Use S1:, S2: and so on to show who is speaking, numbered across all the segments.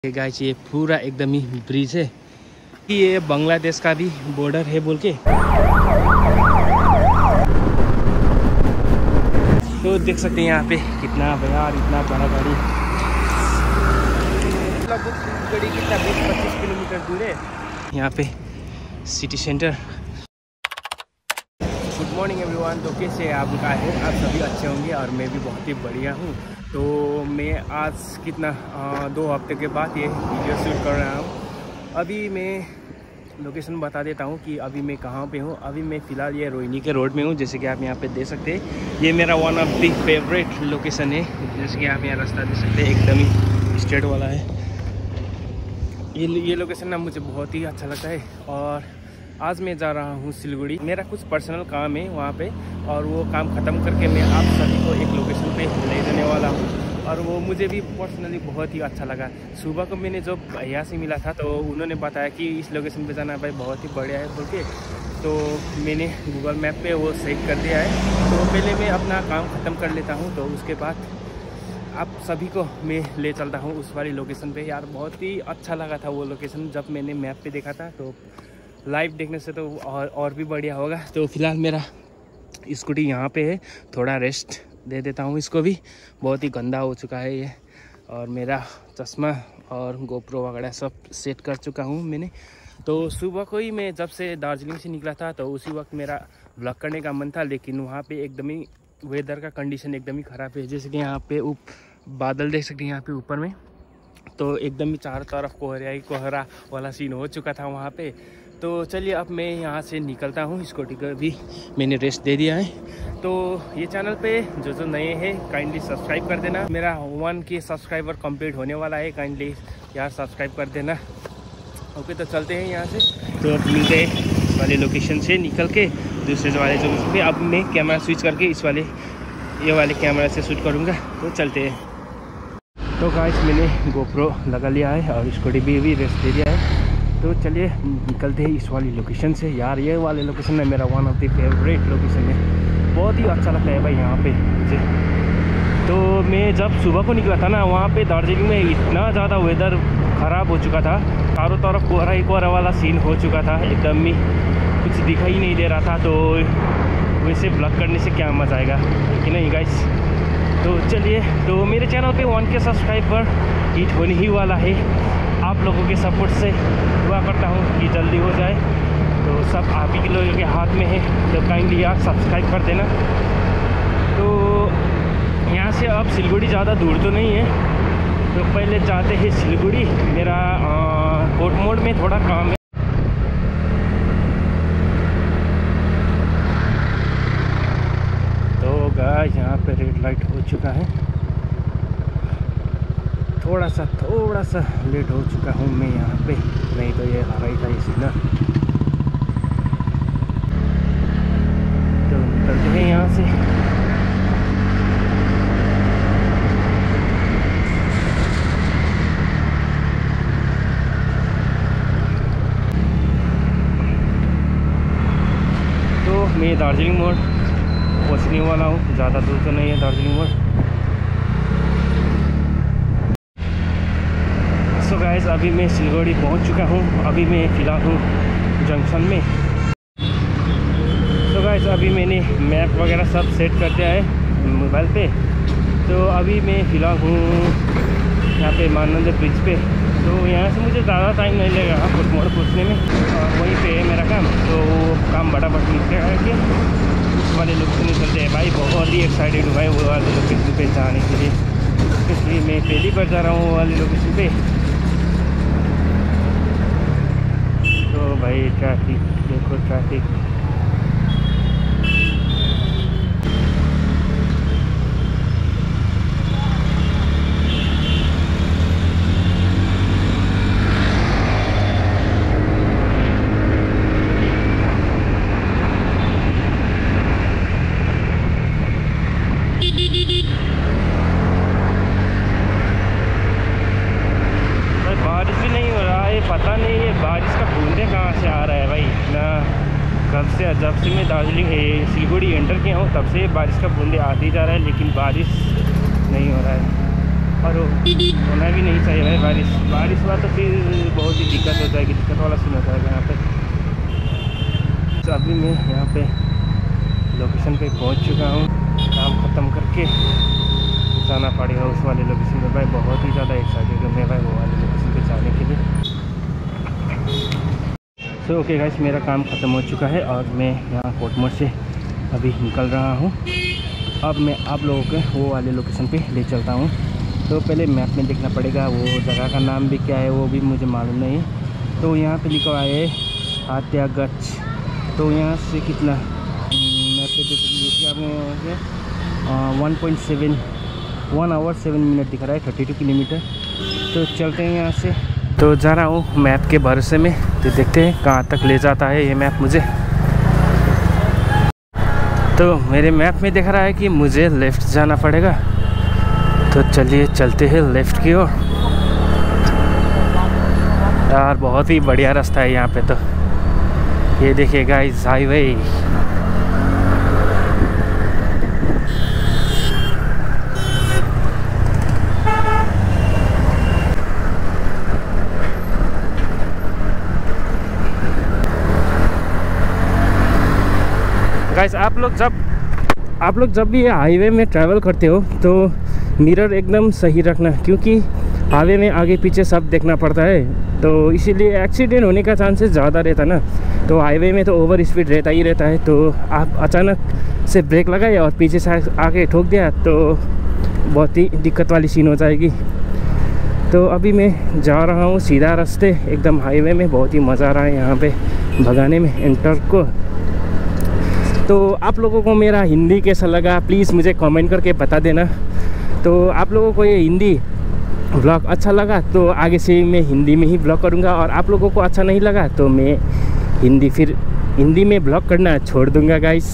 S1: Guys ये पूरा एकदम ही ब्रिज है कि ये बांग्लादेश का भी बॉर्डर है बोल के। तो देख सकते हैं यहाँ पे कितना बड़ा और इतना बड़ा गाड़ी, लगभग कितना 20-25 किलोमीटर दूर है यहाँ पे city centre. Good morning everyone. तो कैसे आप लोग है? आप सभी अच्छे होंगे और मैं भी बहुत ही बढ़िया हूँ। तो मैं आज कितना 2 हफ्ते के बाद ये वीडियो शूट कर रहा हूँ। अभी मैं लोकेशन बता देता हूँ कि अभी मैं कहाँ पे हूँ। अभी मैं फ़िलहाल ये रोहिणी के रोड में हूँ, जैसे कि आप यहाँ पे देख सकते हैं। ये मेरा one of the favourite location है, जैसे कि आप यहाँ रास्ता देख सकते हैं, एकदम ही स्ट्रेट वाला है। ये लोकेशन ना मुझे बहुत ही अच्छा लगता है। और आज मैं जा रहा हूँ सिलीगुड़ी, मेरा कुछ पर्सनल काम है वहाँ पे, और वो काम ख़त्म करके मैं आप सभी को एक लोकेशन पे ले जाने वाला हूँ। और वो मुझे भी पर्सनली बहुत ही अच्छा लगा। सुबह को मैंने जब भैया से मिला था तो उन्होंने बताया कि इस लोकेशन पे जाना भाई बहुत ही बढ़िया है बोल के। तो मैंने गूगल मैप पे वो सेट कर दिया है। तो पहले मैं अपना काम ख़त्म कर लेता हूँ, तो उसके बाद आप सभी को मैं ले चलता हूँ उस वाली लोकेशन पे। यार बहुत ही अच्छा लगा था वो लोकेशन, जब मैंने मैप पे देखा था। तो लाइव देखने से तो और भी बढ़िया होगा। तो फिलहाल मेरा स्कूटी यहाँ पे है, थोड़ा रेस्ट दे देता हूँ इसको भी, बहुत ही गंदा हो चुका है ये। और मेरा चश्मा और गोप्रो वगैरह सब सेट कर चुका हूँ मैंने। तो सुबह को ही मैं जब से दार्जिलिंग से निकला था तो उसी वक्त मेरा ब्लॉग करने का मन था, लेकिन वहाँ पे एकदम ही वेदर का कंडीशन एकदम ही ख़राब है। जैसे कि यहाँ पे बादल देख सकते हैं यहाँ पे ऊपर में, तो एकदम ही चारों तरफ कोहरा वाला सीन हो चुका था वहाँ पे। तो चलिए अब मैं यहाँ से निकलता हूँ। स्कूटी को भी मैंने रेस्ट दे दिया है। तो ये चैनल पे जो नए हैं काइंडली सब्सक्राइब कर देना। मेरा 1K सब्सक्राइबर कंप्लीट होने वाला है, काइंडली यार सब्सक्राइब कर देना। ओके तो चलते हैं यहाँ से। तो अब मिलते हैं इस वाले लोकेशन से निकल के दूसरे वाले लोकेशन पे। अब मैं कैमरा स्विच करके ये वाले कैमरा से शूट करूँगा। तो चलते हैं। तो गाइस मैंने गोप्रो लगा लिया है और स्कूटी भी रेस्ट दे दिया है। तो चलिए निकलते हैं इस वाली लोकेशन से। यार ये वाले लोकेशन है मेरा one of the favourite location है, बहुत ही अच्छा लगता है भाई यहाँ पे मुझे। तो मैं जब सुबह को निकला था ना, वहाँ पे दार्जिलिंग में इतना ज़्यादा वेदर ख़राब हो चुका था, चारों तरफ कोहरा वाला सीन हो चुका था, एकदम ही कुछ दिखाई नहीं दे रहा था। तो वैसे ब्लॉग करने से क्या मज़ा आएगा कि नहीं गाइस। तो चलिए, तो मेरे चैनल पे 1K सब्सक्राइबर हिट होने ही वाला है। आप लोगों के सपोर्ट से दुआ करता हूँ कि जल्दी हो जाए। तो सब आप ही के लोगों के हाथ में है, तो काइंडली आप सब्सक्राइब कर देना। तो यहाँ से अब सिलीगुड़ी ज़्यादा दूर तो नहीं है, तो पहले जाते हैं सिलीगुड़ी। मेरा कोट मोड़ में थोड़ा काम है। तो गाइस यहाँ पे रेड लाइट हो चुका है, थोड़ा सा लेट हो चुका हूँ मैं यहाँ पे, नहीं तो ये हरा ही था ये सिग्नल। तो निकलते हैं यहाँ से। तो मैं दार्जिलिंग मोड़ पहुँचने वाला हूँ, ज़्यादा दूर तो नहीं है दार्जिलिंग मोड़। तो गाइस अभी मैं सिलीगुड़ी पहुंच चुका हूं। अभी मैं फ़िलहाल हूं जंक्शन में। तो गाइस अभी मैंने मैप वगैरह सब सेट कर दिया है मोबाइल पे। तो अभी मैं फ़िलहाल हूं यहाँ पे मानंद ब्रिज पे। तो यहाँ से मुझे ज़्यादा टाइम नहीं लगेगा कोट मोड़ पहुँचने में, और वहीं पे है मेरा काम। तो काम बड़ा निकलेगा कि उस वाले लोकेशन चलते हैं भाई। बहुत ही एक्साइटेड हूँ भाई वो वाले लोकेशन पे जाने के लिए, इसलिए मैं पहली बार जा रहा हूँ वो वाले लोकेशन पे। तो भाई ट्रैफिक देखो, ट्रैफिक। बारिश भी नहीं हो रहा है, पता नहीं ये बारिश का बूंदे कहाँ से आ रहा है भाई ना। जब से मैं दार्जिलिंग सिलीगुड़ी एंटर किया हूँ तब से बारिश का बूंदे आते ही जा रहा है, लेकिन बारिश नहीं हो रहा है। और होना भी नहीं चाहिए भाई। बारिश हुआ तो फिर बहुत ही दिक्कत हो जाएगी, दिक्कत वाला सीन हो जाएगा यहाँ पे। तो अभी मैं यहाँ पे लोकेशन पे पहुँच चुका हूँ। काम ख़त्म करके जाना पड़ेगा उस वाले लोकेशन पे भाई। बहुत ही ज़्यादा एक्साइटेड हूँ मैं भाई वो वाले लोकेशन पे जाने के लिए। सो ओके गाइस, मेरा काम ख़त्म हो चुका है और मैं यहाँ कोटमोड़ से अभी निकल रहा हूँ। अब मैं आप लोगों को वो वाले लोकेशन पे ले चलता हूँ। तो पहले मैप में देखना पड़ेगा, वो जगह का नाम भी क्या है वो भी मुझे मालूम नहीं है। तो यहाँ पे लिखा हुआ है आत्यागच। तो यहाँ से कितना मैप पे देखिए आप, 1 आवर 7 मिनट दिखा रहा है, 32 किलोमीटर। तो चलते हैं यहाँ से। तो जा रहा हूँ मैप के भरोसे में, तो देखते हैं कहाँ तक ले जाता है ये मैप मुझे। तो मेरे मैप में दिख रहा है कि मुझे लेफ़्ट जाना पड़ेगा, तो चलिए चलते हैं लेफ़्ट की ओर। यार बहुत ही बढ़िया रास्ता है यहाँ पे। तो ये देखिए गाइस, हाईवे। गाइस आप लोग जब भी हाईवे में ट्रैवल करते हो तो मिरर एकदम सही रखना, क्योंकि हाईवे में आगे पीछे सब देखना पड़ता है। तो इसीलिए एक्सीडेंट होने का चांसेस ज़्यादा रहता ना। तो हाईवे में तो ओवर स्पीड रहता ही रहता है। तो आप अचानक से ब्रेक लगाए और पीछे से आके ठोक दिया तो बहुत ही दिक्कत वाली सीन हो जाएगी। तो अभी मैं जा रहा हूँ सीधा रास्ते एकदम हाईवे में। बहुत ही मज़ा आ रहा है यहाँ पे भगाने में एंटर को। तो आप लोगों को मेरा हिंदी कैसा लगा प्लीज़ मुझे कमेंट करके बता देना। तो आप लोगों को ये हिंदी ब्लॉग अच्छा लगा तो आगे से मैं हिंदी में ही ब्लॉग करूँगा, और आप लोगों को अच्छा नहीं लगा तो मैं हिंदी में ब्लॉग करना छोड़ दूँगा गाइस।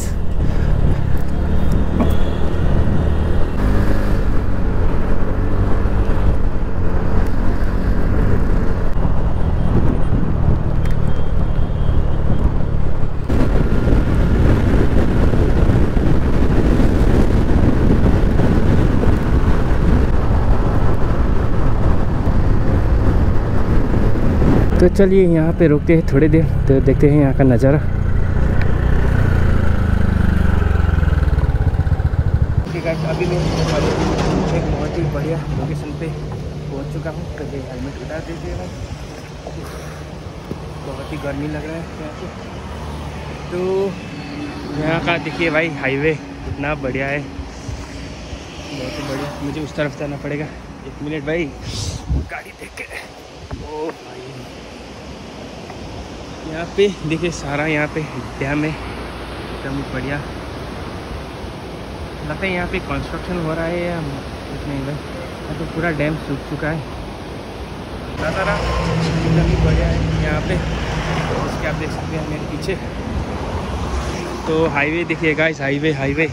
S1: तो चलिए यहाँ पे रुकते हैं थोड़ी देर, तो देखते हैं यहाँ का नज़ारा। ठीक है, अभी मैं एक बहुत ही बढ़िया लोकेशन पे पहुँच चुका हूँ। तो ये हेलमेट उतार दीजिएगा, बहुत ही गर्मी लग रहा है यहाँ पे। तो यहाँ का देखिए भाई हाईवे इतना बढ़िया है, बहुत ही बढ़िया। मुझे उस तरफ जाना पड़ेगा। 1 मिनट भाई, गाड़ी देख के। ओ भाई यहाँ पे देखिए सारा यहाँ पे डैम है, एकदम बढ़िया लगता है। यहाँ पे कंस्ट्रक्शन हो रहा है या कुछ नहीं भाई, तो पूरा डैम सूख चुका है। नज़ारा एकदम ही बढ़िया है यहाँ पे, इसके आप देख सकते हैं मेरे पीछे। तो हाईवे देखिए गाइस, हाईवे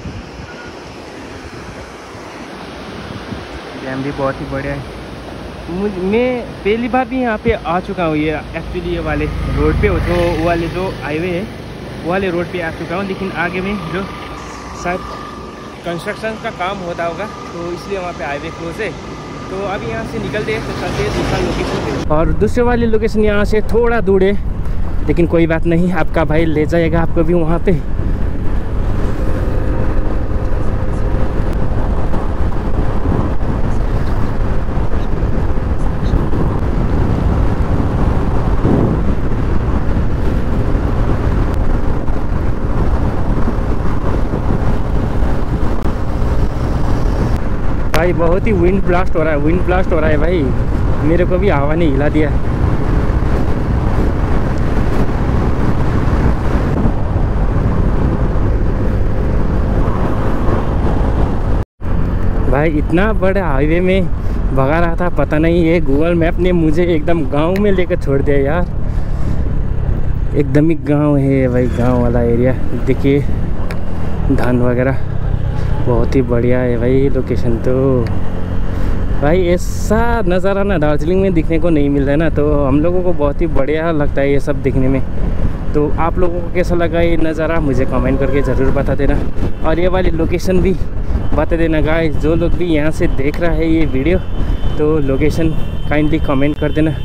S1: डैम भी बहुत ही बढ़िया है। मैं पहली बार भी यहाँ पे आ चुका हूँ। ये एक्चुअली ये वाले रोड पे, तो वो वाले जो हाईवे है वो वाले रोड पे आ चुका हूँ, लेकिन आगे में जो शायद कंस्ट्रक्शन का काम होता होगा तो इसलिए वहाँ पे हाईवे क्लोज है। तो अभी यहाँ से निकलते हैं, तो चलते हैं दूसरा लोकेशन पे। और दूसरे वाले लोकेशन यहाँ से थोड़ा दूर है, लेकिन कोई बात नहीं, आपका भाई ले जाएगा आपको भी वहाँ पे। भाई बहुत ही विंड ब्लास्ट हो रहा है भाई, मेरे को भी हवा ने हिला दिया। भाई इतना बड़ा हाईवे में भगा रहा था, पता नहीं ये गूगल मैप ने मुझे एकदम गांव में लेकर छोड़ दिया यार। एकदम ही गांव है भाई, गांव वाला एरिया। देखिए धान वगैरह, बहुत ही बढ़िया है भाई लोकेशन। तो भाई ऐसा नज़ारा ना दार्जिलिंग में दिखने को नहीं मिल रहा है ना, तो हम लोगों को बहुत ही बढ़िया लगता है ये सब दिखने में। तो आप लोगों को कैसा लगा ये नज़ारा मुझे कमेंट करके ज़रूर बता देना, और ये वाली लोकेशन भी बता देना गाइस। जो लोग भी यहाँ से देख रहा है ये वीडियो तो लोकेशन काइंडली कमेंट कर देना।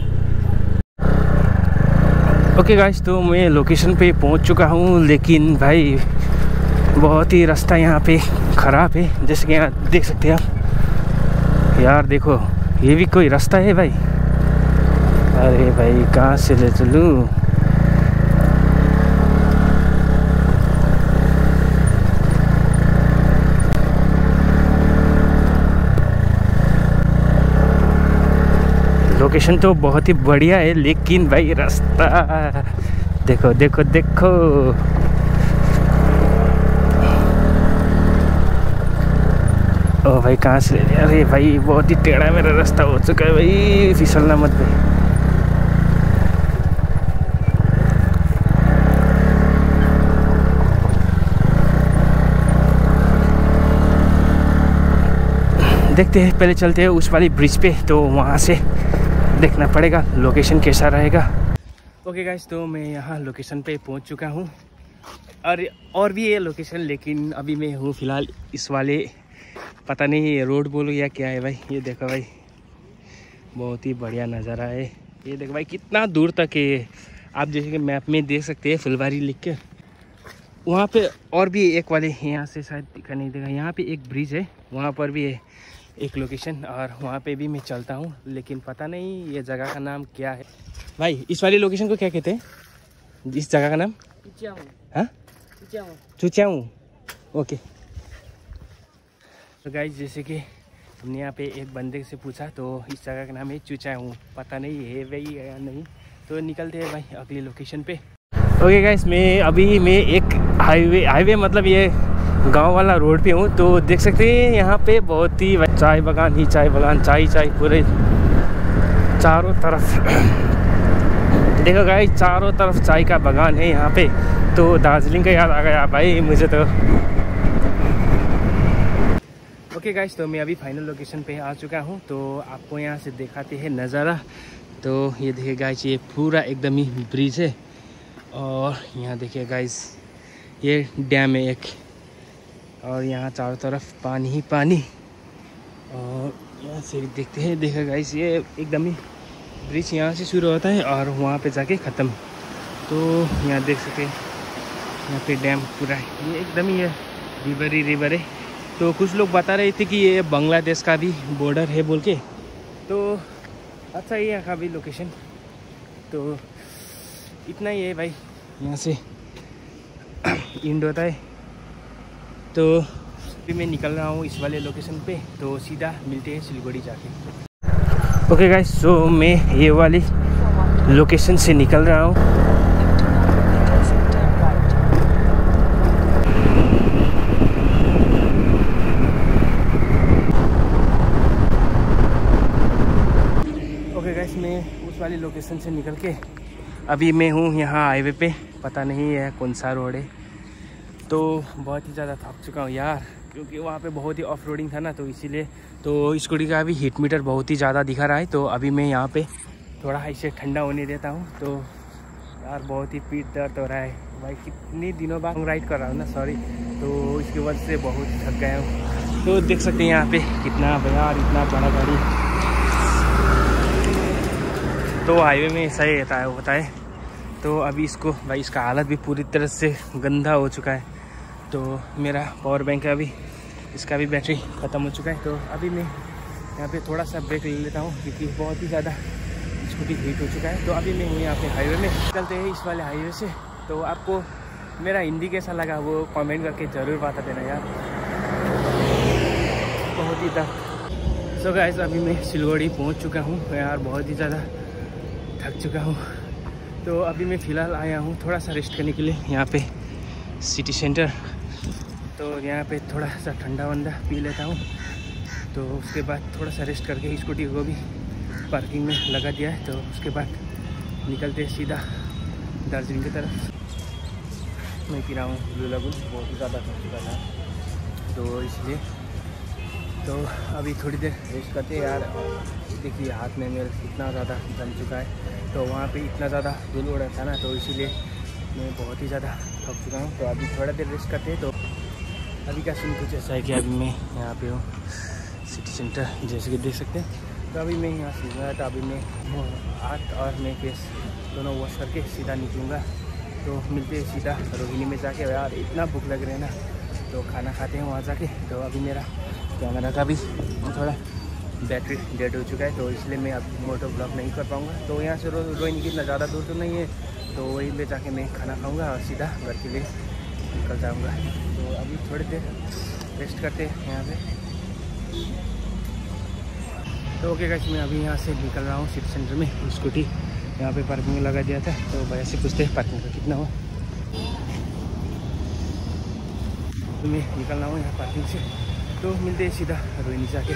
S1: ओके गाइस, तो मैं लोकेशन पे पहुँच चुका हूँ, लेकिन भाई बहुत ही रास्ता यहाँ पे ख़राब है, जैसे कि यहाँ देख सकते हैं आप। यार देखो, ये भी कोई रास्ता है भाई? अरे भाई कहाँ से ले चलूँ? लोकेशन तो बहुत ही बढ़िया है, लेकिन भाई रास्ता देखो देखो देखो। ओ भाई कहाँ से? अरे भाई बहुत ही टेढ़ा मेरा रास्ता हो चुका है भाई, फिसलना मत भाई। देखते हैं, पहले चलते हैं उस वाली ब्रिज पे, तो वहाँ से देखना पड़ेगा लोकेशन कैसा रहेगा। ओके गाइस, तो मैं यहाँ लोकेशन पे पहुँच चुका हूँ, और भी है लोकेशन, लेकिन अभी मैं हूँ फ़िलहाल इस वाले, पता नहीं ये रोड बोलो या क्या है भाई। ये देखो भाई बहुत ही बढ़िया नज़ारा है। ये देखो भाई कितना दूर तक है, आप जैसे कि मैप में देख सकते हैं फुलवारी लिख के। वहाँ पे और भी एक वाले, यहाँ से शायद दिखा नहीं देगा, यहाँ पे एक ब्रिज है, वहाँ पर भी है एक लोकेशन, और वहाँ पे भी मैं चलता हूँ, लेकिन पता नहीं ये जगह का नाम क्या है भाई। इस वाली लोकेशन को क्या कहते हैं? इस जगह का नाम चुचाऊ। ओके तो गाइस, जैसे कि हमने यहाँ पे एक बंदे से पूछा तो इस जगह का नाम है चुचाऊ, पता नहीं है भाई या नहीं। तो निकलते हैं भाई अगली लोकेशन पे। ओके गाइस, मैं एक हाईवे मतलब ये गांव वाला रोड पे हूँ, तो देख सकते हैं यहाँ पे बहुत ही चाय बागान चाय पूरे चारों तरफ। देखो गाइस चारों तरफ चाय का बागान है यहाँ पे, तो दार्जिलिंग का याद आ गया भाई मुझे तो। ओके गाइस, तो मैं अभी फाइनल लोकेशन पे आ चुका हूँ, तो आपको यहाँ से दिखाते हैं नज़ारा। तो ये देखिए गाइस, ये पूरा एकदम ही ब्रिज है, और यहाँ देखिए गाइस ये डैम है एक, और यहाँ चारों तरफ पानी ही पानी। और यहाँ से देखते हैं, देखा गाइस ये एकदम ही ब्रिज यहाँ से शुरू होता है और वहाँ पे जाके ख़त्म। तो यहाँ देख सकते हैं यहाँ पे डैम पूरा है, ये एकदम ही है रिवर है। तो कुछ लोग बता रहे थे कि ये बांग्लादेश का भी बॉर्डर है बोल के, तो अच्छा ही यहाँ का भी लोकेशन। तो इतना ही है भाई, यहाँ से इंड होता है। तो अभी मैं निकल रहा हूँ इस वाले लोकेशन पे, तो सीधा मिलते हैं सिलीगुड़ी जाके। ओके गाइस, सो मैं ये वाली लोकेशन से निकल रहा हूँ। मैं उस वाली लोकेशन से निकल के अभी मैं हूँ यहाँ हाईवे पे, पता नहीं है कौन सा रोड है। तो बहुत ही ज़्यादा थक चुका हूँ यार, क्योंकि वहाँ पे बहुत ही ऑफ रोडिंग था ना, तो इसीलिए तो स्कूटी का अभी हीट मीटर बहुत ही ज़्यादा दिखा रहा है। तो अभी मैं यहाँ पे थोड़ा ऐसे ठंडा होने देता हूँ। तो यार बहुत ही पीठ दर्द हो रहा है भाई, कितने दिनों बाद राइड कर रहा हूँ ना, सॉरी, तो इसकी वजह से बहुत थक गया हूँ। तो देख सकते हैं यहाँ पे कितना यार, इतना बड़ा गाड़ी। तो हाईवे में ऐसा ही होता है। तो अभी इसको भाई, इसका हालत भी पूरी तरह से गंदा हो चुका है। तो मेरा पावर बैंक है, अभी इसका भी बैटरी ख़त्म हो चुका है। तो अभी मैं यहाँ पे थोड़ा सा ब्रेक ले लेता हूँ, क्योंकि बहुत ही ज़्यादा स्कूटी हीट हो चुका है। तो अभी मैं हूँ यहाँ पे हाईवे में, निकलते हैं इस वाले हाईवे से। तो आपको मेरा हिंदी कैसा लगा वो कमेंट करके ज़रूर बता देना यार, बहुत ही था। सो गाइस, अभी मैं सिलीगुड़ी पहुँच चुका हूँ यार, बहुत ही ज़्यादा थक चुका हूँ। तो अभी मैं फ़िलहाल आया हूँ थोड़ा सा रेस्ट करने के लिए यहाँ पे सिटी सेंटर। तो यहाँ पे थोड़ा सा ठंडा वंडा पी लेता हूँ, तो उसके बाद थोड़ा सा रेस्ट करके स्कूटी को भी पार्किंग में लगा दिया है। तो उसके बाद निकलते सीधा दार्जिलिंग की तरफ। मैं पी रहा हूँ ब्लू लगून, बहुत ही ज़्यादा थक चुका था, तो इसलिए तो अभी थोड़ी देर रेस्ट करते हैं यार। देखिए हाथ में मेरे इतना ज़्यादा जम चुका है, तो वहाँ पे इतना ज़्यादा धूल उड़ा था ना, तो इसीलिए मैं बहुत ही ज़्यादा थक चुका हूँ। तो अभी थोड़ा देर रेस्ट करते हैं। तो अभी का सीन कुछ ऐसा है कि अभी मैं यहाँ पे हूँ सिटी सेंटर, जैसे कि देख सकते हैं। तो अभी मैं यहाँ सीखूँगा। तो अभी मैं हाथ और मैं फेस दोनों वॉश करके सीधा निकलूँगा। तो मिलते हैं सीधा रोहिणी में जाके। यार इतना भूख लग रहा है ना, तो खाना खाते हैं वहाँ जाके। तो अभी मेरा कैमरा का भी थोड़ा बैटरी डेड हो चुका है, तो इसलिए मैं अब मोटो ब्लॉग नहीं कर पाऊँगा। तो यहाँ से रोहिणी कितना ज़्यादा दूर तो नहीं है, तो वहीं पे जाके मैं खाना खाऊँगा और सीधा घर के लिए निकल जाऊँगा। तो अभी थोड़ी देर रेस्ट करते हैं यहाँ पे। तो ओके गाइस, मैं अभी यहाँ से निकल रहा हूँ सिटी सेंटर में। स्कूटी यहाँ पे पार्किंग में लगा दिया था, तो भैया से पूछते हैं पार्किंग का कितना हुआ। तो मैं निकल रहा हूँ यहाँ पार्किंग से। तो मिलते हैं सीधा रोहिणी जाके।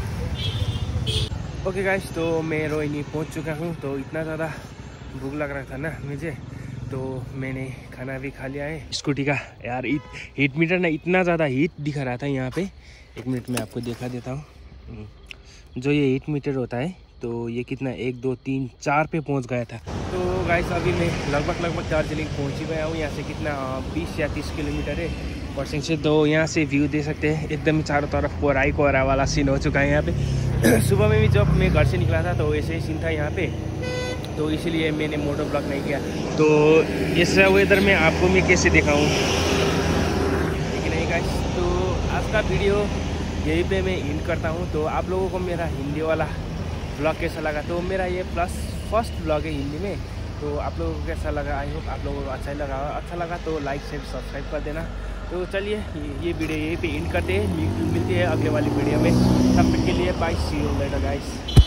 S1: ओके गाइस, तो मैं रोहिणी पहुँच चुका हूँ। तो इतना ज़्यादा भूख लग रहा था ना मुझे, तो मैंने खाना भी खा लिया है। स्कूटी का यार हीट मीटर ना इतना ज़्यादा हीट दिखा रहा था यहाँ पे। एक मिनट में आपको दिखा देता हूँ। जो ये हीट मीटर होता है, तो ये कितना 1 2 3 4 पे पहुँच गया था। तो गाइस अभी मैं लगभग दार्जिलिंग पहुँच ही गया हूँ। यहाँ से कितना 20 या 30 किलोमीटर है क्रॉसिंग से। तो यहाँ से व्यू दे सकते हैं, एकदम चारों तरफ कोहरा वाला सीन हो चुका है यहाँ पे। सुबह में भी जब मैं घर से निकला था तो ऐसे ही सीन था यहाँ पे, तो इसीलिए मैंने मोटो ब्लॉग नहीं किया। तो इस वेदर में आपको मैं कैसे दिखाऊँ, ठीक नहीं गाइस। तो आज का वीडियो यहीं पे मैं एंड करता हूँ। तो आप लोगों को मेरा हिंदी वाला ब्लॉग कैसा लगा, तो मेरा ये फर्स्ट ब्लॉग है हिंदी में। तो आप लोगों को कैसा लगा, आई होप आप लोगों को अच्छा लगा तो लाइक शेयर सब्सक्राइब कर देना। तो चलिए ये वीडियो यहीं पे एंड करते हैं। मिलती है अगले वाली वीडियो में। तब तक के लिए bye, see you later guys.